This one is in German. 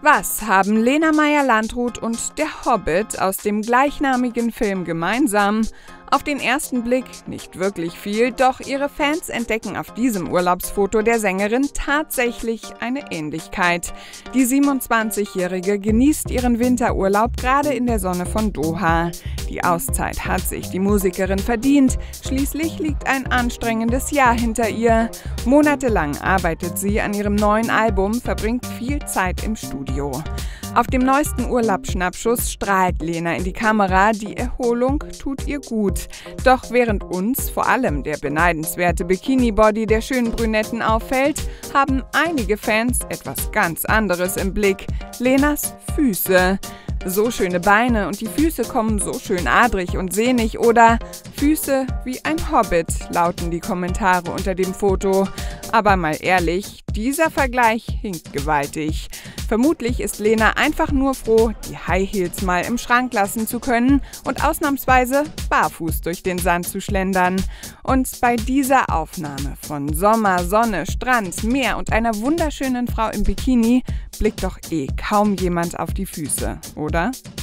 Was haben Lena Meyer-Landrut und der Hobbit aus dem gleichnamigen Film gemeinsam? Auf den ersten Blick nicht wirklich viel, doch ihre Fans entdecken auf diesem Urlaubsfoto der Sängerin tatsächlich eine Ähnlichkeit. Die 27-Jährige genießt ihren Winterurlaub gerade in der Sonne von Doha. Die Auszeit hat sich die Musikerin verdient, schließlich liegt ein anstrengendes Jahr hinter ihr. Monatelang arbeitet sie an ihrem neuen Album, verbringt viel Zeit im Studio. Auf dem neuesten Urlaubsschnappschuss strahlt Lena in die Kamera, die Erholung tut ihr gut. Doch während uns vor allem der beneidenswerte Bikini-Body der schönen Brünetten auffällt, haben einige Fans etwas ganz anderes im Blick: Lenas Füße. So schöne Beine und die Füße kommen so schön adrig und sehnig, oder Füße wie ein Hobbit, lauten die Kommentare unter dem Foto. Aber mal ehrlich, dieser Vergleich hinkt gewaltig. Vermutlich ist Lena einfach nur froh, die High Heels mal im Schrank lassen zu können und ausnahmsweise barfuß durch den Sand zu schlendern. Und bei dieser Aufnahme von Sommer, Sonne, Strand, Meer und einer wunderschönen Frau im Bikini blickt doch kaum jemand auf die Füße, oder?